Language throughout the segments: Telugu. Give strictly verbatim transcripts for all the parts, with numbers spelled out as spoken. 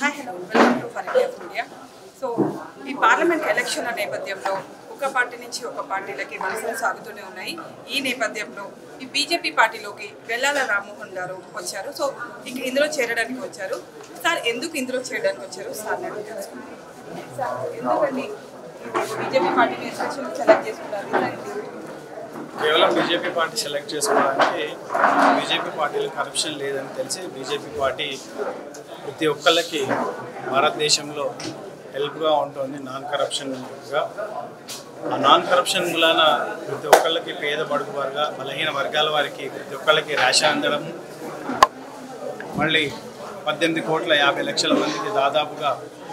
Hi hello welcome to for India India. So ఈ పార్లమెంట్ ఎలక్షన్ నేపథ్యంలో ఒక పార్టీ నుంచి ఒక పార్టీలకి వలసలు సాగుతూనే ఉన్నాయి. ఈ నేపథ్యంలో ఈ బీజేపీ పార్టీలోకి వెల్లాల రామ్మోహన్ గారు వచ్చారు. సో ఇక ఇందులో చేరడానికి వచ్చారు. సార్ ఎందుకు ఇందులో చేరడానికి వచ్చారు సార్ నేను తెలుసుకున్నాను. సార్ ఎందుకండి బీజేపీ పార్టీని ఎస్పెషల్లీ సెలెక్ట్ చేసుకున్నారు? కేవలం బీజేపీ పార్టీ సెలెక్ట్ చేసుకోవడానికి బీజేపీ పార్టీలో కరప్షన్ లేదని తెలిసి బీజేపీ పార్టీ ప్రతి ఒక్కళ్ళకి భారతదేశంలో హెల్ప్గా ఉంటుంది నాన్ కరప్షన్గా. ఆ నాన్ కరప్షన్ మూలాన ప్రతి ఒక్కళ్ళకి పేద బడుగు వర్గ బలహీన వర్గాల వారికి ప్రతి ఒక్కళ్ళకి రేషన్ అందడం, మళ్ళీ పద్దెనిమిది కోట్ల యాభై లక్షల మందికి దాదాపుగా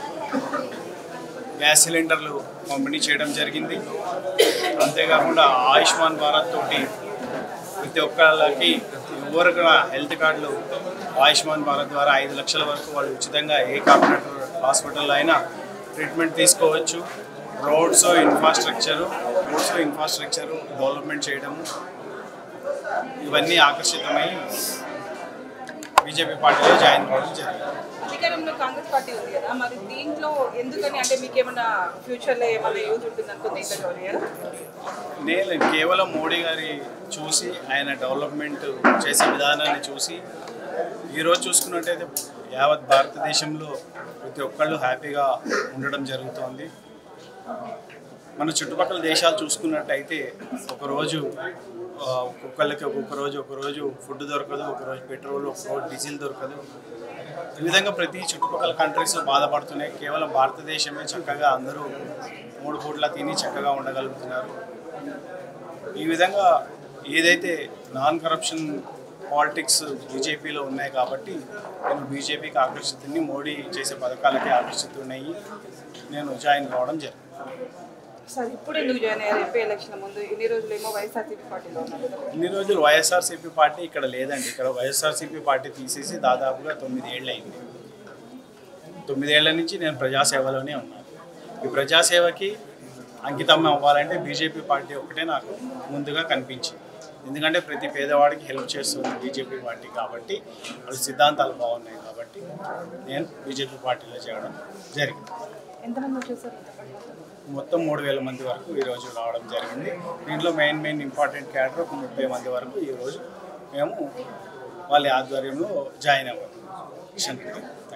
గ్యాస్ సిలిండర్లు పంపిణీ చేయడం జరిగింది. అంతేకాకుండా ఆయుష్మాన్ భారత్ తోటి ప్రతి ఒక్కళ్ళకి ఎవరు కూడా హెల్త్ కార్డులు ఆయుష్మాన్ భారత్ ద్వారా ఐదు లక్షల వరకు వాళ్ళు ఉచితంగా ఏ కార్పొరేటర్ హాస్పిటల్లో అయినా ట్రీట్మెంట్ తీసుకోవచ్చు. Roads infrastructure roads infrastructure development చేయడము ఇవన్నీ ఆకర్షితమై బీజేపీ పార్టీలో జాయిన్ అవ్వడం జరిగింది. అధికారంలో కాంగ్రెస్ పార్టీ ఉంది కదా, మరి దీంట్లో ఎందుకని అంటే మీకు ఏమైనా ఫ్యూచర్లో ఏమైనా యూజ్ ఉంటుంది అనుకుంది ఇంకా జాయిన్ అయ్యారా? నేను కేవలం మోడీ గారి చూసి ఆయన డెవలప్మెంట్ చేసే విధానాన్ని చూసి ఈరోజు చూసుకున్నట్టయితే యావత్ భారతదేశంలో ప్రతి ఒక్కళ్ళు హ్యాపీగా ఉండడం జరుగుతోంది. మన చుట్టుపక్కల దేశాలు చూసుకున్నట్టయితే ఒకరోజు ఒక్కొక్కళ్ళకి ఒక్కొక్క రోజు ఒకరోజు ఫుడ్ దొరకదు, ఒకరోజు పెట్రోల్, ఒకరోజు డీజిల్ దొరకదు. ఈ విధంగా ప్రతి చుట్టుపక్కల కంట్రీస్ బాధపడుతున్నాయి. కేవలం భారతదేశమే చక్కగా అందరూ మూడు పూట్ల తిని చక్కగా ఉండగలుగుతున్నారు. ఈ విధంగా ఏదైతే నాన్ కరప్షన్ పాలిటిక్స్ బీజేపీలో ఉన్నాయి కాబట్టి నేను బీజేపీకి ఆకర్షితుని, మోడీ చేసే పథకాలకి ఆకర్షితున్నాయి, నేను జాయిన్ కావడం జరిగింది. సార్ ఇప్పుడు ఎందుకు జాయిన్ అయ్యారు? ఎంపీ ఎలక్షన్ ముందు ఇన్ని రోజులు ఏమో వైఎస్ఆర్సీపీ పార్టీలో ఉన్నారు. ఇన్ని రోజులు వైఎస్ఆర్సీపీ పార్టీ ఇక్కడ లేదండి. ఇక్కడ వైఎస్ఆర్సీపీ పార్టీ తీసేసి దాదాపుగా తొమ్మిది ఏళ్ళు అయింది. తొమ్మిదేళ్ల నుంచి నేను ప్రజాసేవలోనే ఉన్నాను. ఈ ప్రజాసేవకి అంకితం అవ్వాలంటే బీజేపీ పార్టీ ఒకటే నాకు ముందుగా కనిపించింది. ఎందుకంటే ప్రతి పేదవాడికి హెల్ప్ చేస్తుంది బీజేపీ పార్టీ కాబట్టి, వాళ్ళ సిద్ధాంతాలు బాగున్నాయి కాబట్టి నేను బీజేపీ పార్టీలో చేరడం జరిగింది. ఎంతమంది వచ్చేసారు? మొత్తం మూడు వేల మంది వరకు ఈరోజు రావడం జరిగింది. దీంట్లో మెయిన్ మెయిన్ ఇంపార్టెంట్ క్యాడర్ ఒక ముప్పై మంది వరకు ఈరోజు మేము వాళ్ళ ఆధ్వర్యంలో జాయిన్ అవ్వాలి.